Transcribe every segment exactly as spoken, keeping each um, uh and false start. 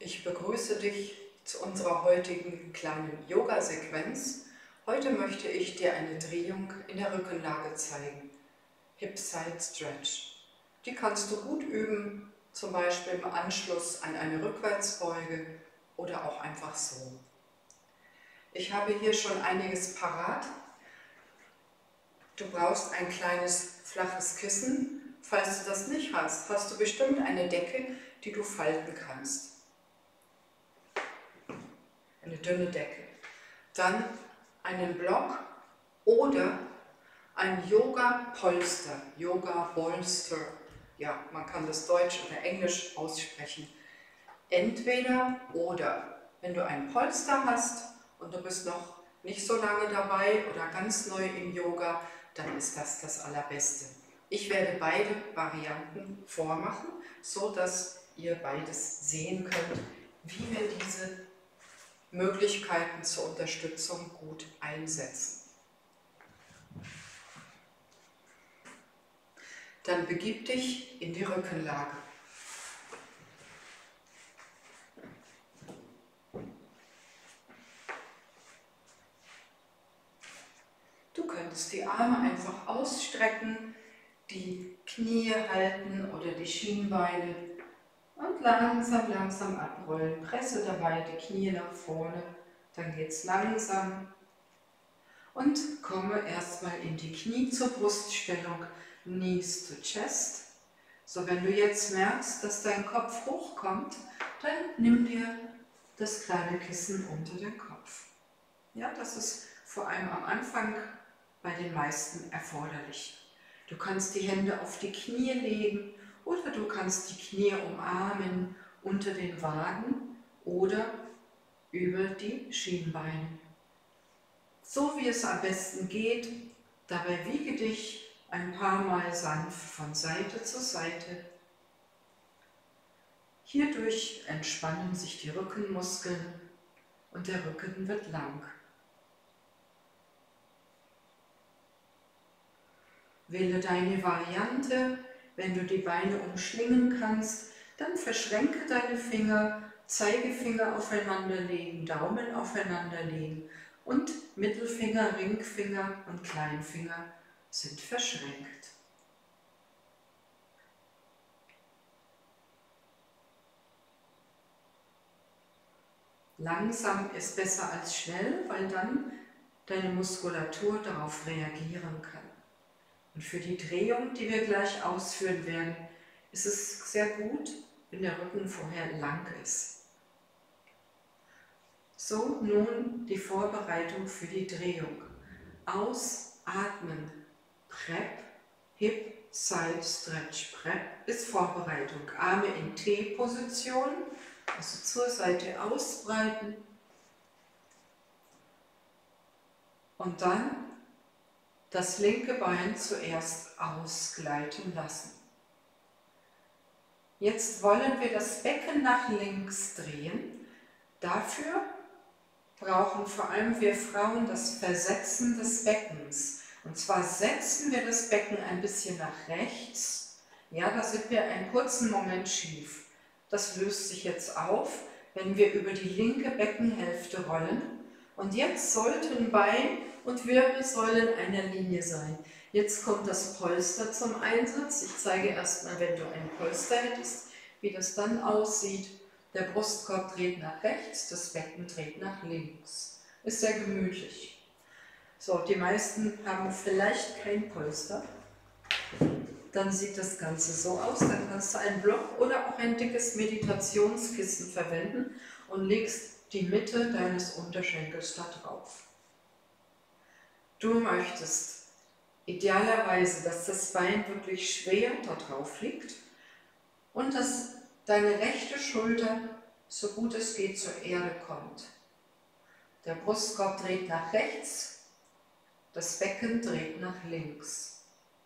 Ich begrüße dich zu unserer heutigen kleinen Yoga-Sequenz. Heute möchte ich dir eine Drehung in der Rückenlage zeigen. Hip Side Stretch. Die kannst du gut üben, zum Beispiel im Anschluss an eine Rückwärtsbeuge oder auch einfach so. Ich habe hier schon einiges parat. Du brauchst ein kleines flaches Kissen. Falls du das nicht hast, hast du bestimmt eine Decke, die du falten kannst. Eine dünne Decke. Dann einen Block oder ein Yoga-Polster, Yoga-Bolster. Ja, man kann das Deutsch oder Englisch aussprechen. Entweder oder. Wenn du ein Polster hast und du bist noch nicht so lange dabei oder ganz neu im Yoga, dann ist das das Allerbeste. Ich werde beide Varianten vormachen, so dass ihr beides sehen könnt, wie wir diese Möglichkeiten zur Unterstützung gut einsetzen. Dann begib dich in die Rückenlage. Du könntest die Arme einfach ausstrecken, die Knie halten oder die Schienbeine und langsam, langsam abrollen. Presse dabei die Knie nach vorne, dann geht es langsam und komme erstmal in die Knie zur Bruststellung, Knees to Chest. So, wenn du jetzt merkst, dass dein Kopf hochkommt, dann nimm dir das kleine Kissen unter den Kopf. Ja, das ist vor allem am Anfang bei den meisten erforderlich. Du kannst die Hände auf die Knie legen oder du kannst die Knie umarmen unter den Waden oder über die Schienbeine. So wie es am besten geht, dabei wiege dich ein paar Mal sanft von Seite zu Seite. Hierdurch entspannen sich die Rückenmuskeln und der Rücken wird lang. Wähle deine Variante. Wenn du die Beine umschlingen kannst, dann verschränke deine Finger, Zeigefinger aufeinander legen, Daumen aufeinander legen und Mittelfinger, Ringfinger und Kleinfinger sind verschränkt. Langsam ist besser als schnell, weil dann deine Muskulatur darauf reagieren kann. Und für die Drehung, die wir gleich ausführen werden, ist es sehr gut, wenn der Rücken vorher lang ist. So, nun die Vorbereitung für die Drehung. Ausatmen. Prep, Hip, Side, Stretch. Prep ist Vorbereitung. Arme in T-Position, also zur Seite ausbreiten. Und dann das linke Bein zuerst ausgleiten lassen. Jetzt wollen wir das Becken nach links drehen. Dafür brauchen vor allem wir Frauen das Versetzen des Beckens. Und zwar setzen wir das Becken ein bisschen nach rechts. Ja, da sind wir einen kurzen Moment schief. Das löst sich jetzt auf, wenn wir über die linke Beckenhälfte rollen. Und jetzt sollten Bein und Wirbelsäule in einer Linie sein. Jetzt kommt das Polster zum Einsatz. Ich zeige erstmal, wenn du ein Polster hättest, wie das dann aussieht. Der Brustkorb dreht nach rechts, das Becken dreht nach links. Ist sehr gemütlich. So, die meisten haben vielleicht kein Polster. Dann sieht das Ganze so aus. Dann kannst du einen Block oder auch ein dickes Meditationskissen verwenden und legst die Mitte deines Unterschenkels da drauf. Du möchtest idealerweise, dass das Bein wirklich schwer da drauf liegt und dass deine rechte Schulter, so gut es geht, zur Erde kommt. Der Brustkorb dreht nach rechts, das Becken dreht nach links.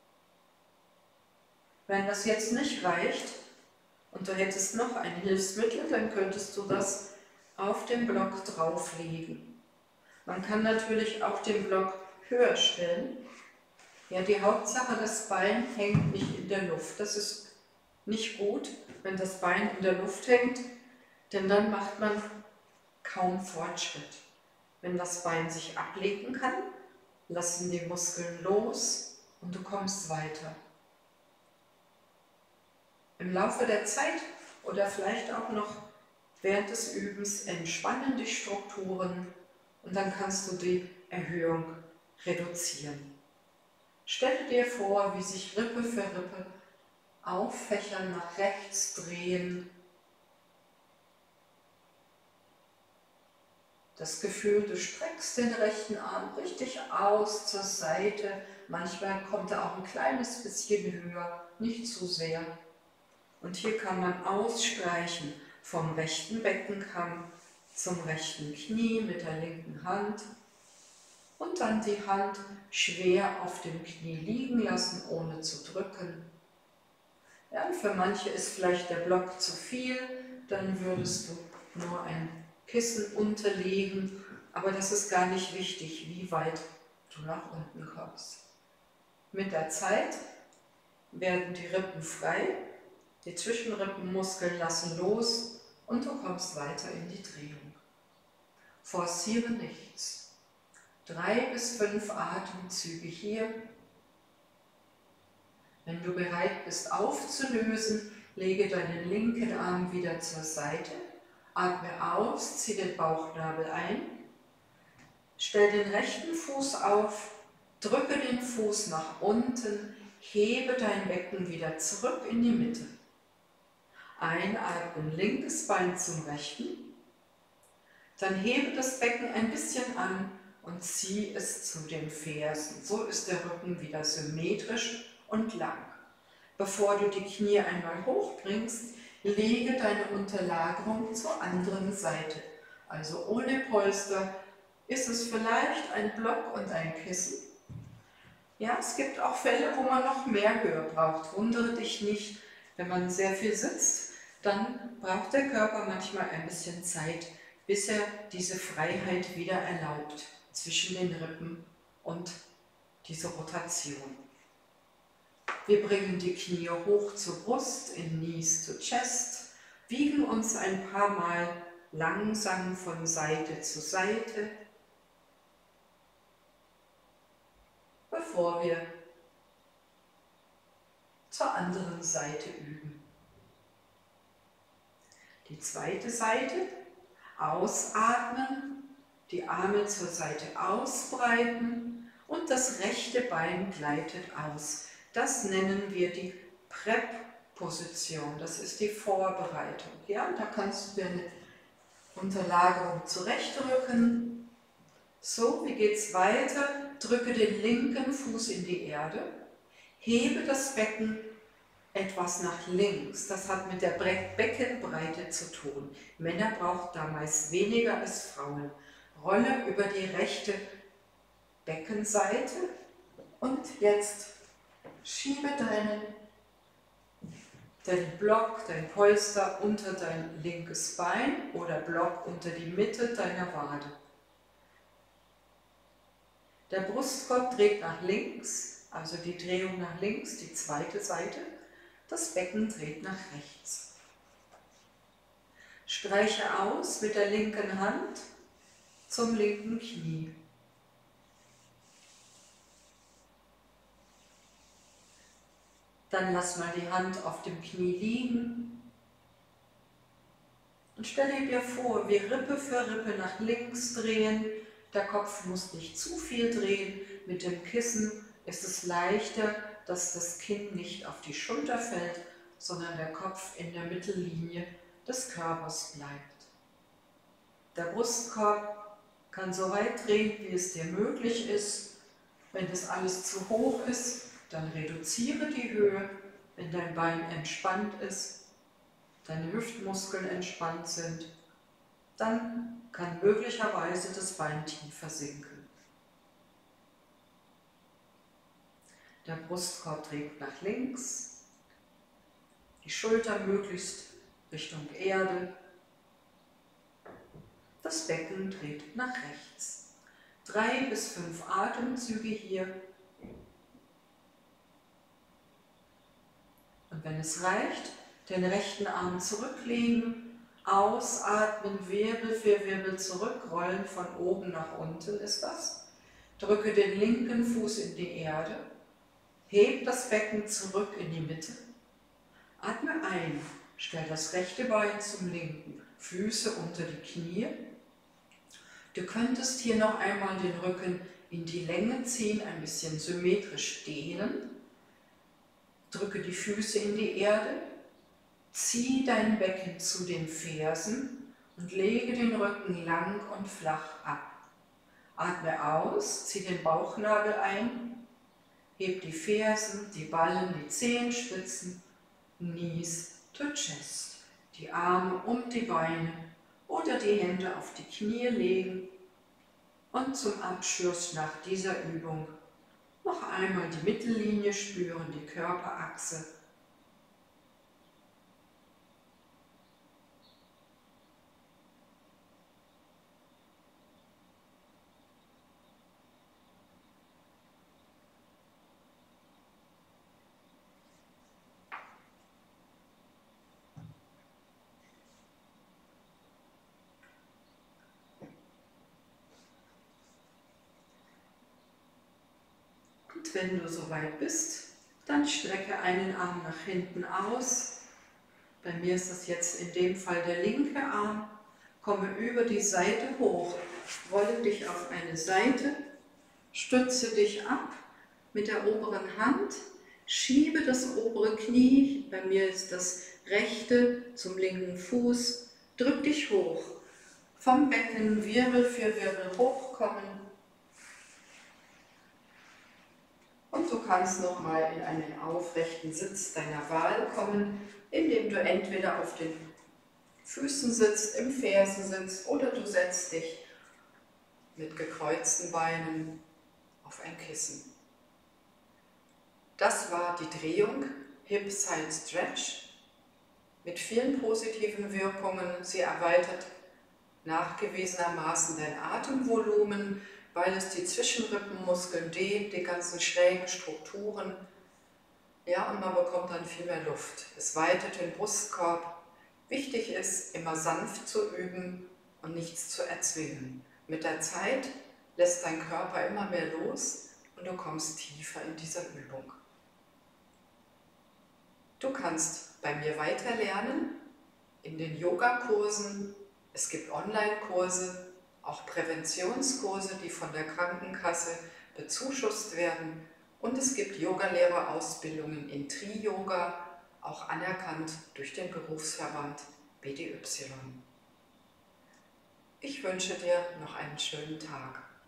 Wenn das jetzt nicht reicht und du hättest noch ein Hilfsmittel, dann könntest du das auf den Block drauflegen. Man kann natürlich auch den Block höher stellen. Ja, die Hauptsache, das Bein hängt nicht in der Luft. Das ist nicht gut, wenn das Bein in der Luft hängt, denn dann macht man kaum Fortschritt. Wenn das Bein sich ablegen kann, lassen die Muskeln los und du kommst weiter. Im Laufe der Zeit oder vielleicht auch noch während des Übens entspannen die Strukturen und dann kannst du die Erhöhung reduzieren. Stelle dir vor, wie sich Rippe für Rippe auffächern, nach rechts drehen. Das Gefühl, du streckst den rechten Arm richtig aus zur Seite. Manchmal kommt er auch ein kleines bisschen höher, nicht zu sehr. Und hier kann man ausstreichen vom rechten Beckenkamm zum rechten Knie mit der linken Hand und dann die Hand schwer auf dem Knie liegen lassen, ohne zu drücken. Ja, und für manche ist vielleicht der Block zu viel, dann würdest du nur ein Kissen unterlegen, aber das ist gar nicht wichtig, wie weit du nach unten kommst. Mit der Zeit werden die Rippen frei, die Zwischenrippenmuskeln lassen los und du kommst weiter in die Drehung. Forciere nichts. Drei bis fünf Atemzüge hier. Wenn du bereit bist aufzulösen, lege deinen linken Arm wieder zur Seite, atme aus, zieh den Bauchnabel ein, stell den rechten Fuß auf, drücke den Fuß nach unten, hebe dein Becken wieder zurück in die Mitte. Einatmen, linkes Bein zum rechten, dann hebe das Becken ein bisschen an und zieh es zu den Fersen. So ist der Rücken wieder symmetrisch und lang. Bevor du die Knie einmal hochbringst, lege deine Unterlagerung zur anderen Seite. Also ohne Polster ist es vielleicht ein Block und ein Kissen. Ja, es gibt auch Fälle, wo man noch mehr Höhe braucht. Wundere dich nicht, wenn man sehr viel sitzt, dann braucht der Körper manchmal ein bisschen Zeit, bis er diese Freiheit wieder erlaubt zwischen den Rippen und diese Rotation. Wir bringen die Knie hoch zur Brust, in Knees to Chest, wiegen uns ein paar Mal langsam von Seite zu Seite, bevor wir zur anderen Seite üben. Die zweite Seite, ausatmen, die Arme zur Seite ausbreiten und das rechte Bein gleitet aus. Das nennen wir die Prep-Position, das ist die Vorbereitung. Ja, da kannst du deine Unterlagerung zurechtrücken. So, wie geht es weiter? Drücke den linken Fuß in die Erde, hebe das Becken etwas nach links. Das hat mit der Beckenbreite zu tun. Männer brauchen da meist weniger als Frauen. Rolle über die rechte Beckenseite und jetzt schiebe deinen, deinen Block, dein Polster unter dein linkes Bein oder Block unter die Mitte deiner Wade. Der Brustkorb dreht nach links, also die Drehung nach links, die zweite Seite. Das Becken dreht nach rechts. Streiche aus mit der linken Hand zum linken Knie. Dann lass mal die Hand auf dem Knie liegen und stelle dir vor, wie Rippe für Rippe nach links drehen. Der Kopf muss nicht zu viel drehen. Mit dem Kissen ist es leichter, dass das Kinn nicht auf die Schulter fällt, sondern der Kopf in der Mittellinie des Körpers bleibt. Der Brustkorb kann so weit drehen, wie es dir möglich ist. Wenn das alles zu hoch ist, dann reduziere die Höhe. Wenn dein Bein entspannt ist, deine Hüftmuskeln entspannt sind, dann kann möglicherweise das Bein tiefer sinken. Der Brustkorb dreht nach links, die Schulter möglichst Richtung Erde, das Becken dreht nach rechts. Drei bis fünf Atemzüge hier. Und wenn es reicht, den rechten Arm zurücklegen Ausatmen, Wirbel für Wirbel zurückrollen, von oben nach unten ist das. Drücke den linken Fuß in die Erde, heb das Becken zurück in die Mitte. Atme ein, stell das rechte Bein zum linken, Füße unter die Knie. Du könntest hier noch einmal den Rücken in die Länge ziehen, ein bisschen symmetrisch dehnen. Drücke die Füße in die Erde, zieh dein Becken zu den Fersen und lege den Rücken lang und flach ab. Atme aus, zieh den Bauchnabel ein, heb die Fersen, die Ballen, die Zehenspitzen, Knees to Chest. Die Arme um die Beine oder die Hände auf die Knie legen und zum Abschluss nach dieser Übung noch einmal die Mittellinie spüren, die Körperachse. Und wenn du soweit bist, dann strecke einen Arm nach hinten aus. Bei mir ist das jetzt in dem Fall der linke Arm. Komme über die Seite hoch, rolle dich auf eine Seite, stütze dich ab mit der oberen Hand, schiebe das obere Knie, bei mir ist das rechte zum linken Fuß, drück dich hoch. Vom Becken Wirbel für Wirbel hochkommen. Und du kannst nochmal in einen aufrechten Sitz deiner Wahl kommen, indem du entweder auf den Füßen sitzt, im Fersensitz oder du setzt dich mit gekreuzten Beinen auf ein Kissen. Das war die Drehung Hip Side Stretch mit vielen positiven Wirkungen. Sie erweitert nachgewiesenermaßen dein Atemvolumen, weil es die Zwischenrippenmuskeln dehnt, die ganzen schrägen Strukturen. Ja, und man bekommt dann viel mehr Luft. Es weitet den Brustkorb. Wichtig ist, immer sanft zu üben und nichts zu erzwingen. Mit der Zeit lässt dein Körper immer mehr los und du kommst tiefer in dieser Übung. Du kannst bei mir weiter lernen, in den Yogakursen. Es gibt Online-Kurse, auch Präventionskurse, die von der Krankenkasse bezuschusst werden. Und es gibt Yogalehrerausbildungen in Tri-Yoga, auch anerkannt durch den Berufsverband B D Y. Ich wünsche dir noch einen schönen Tag.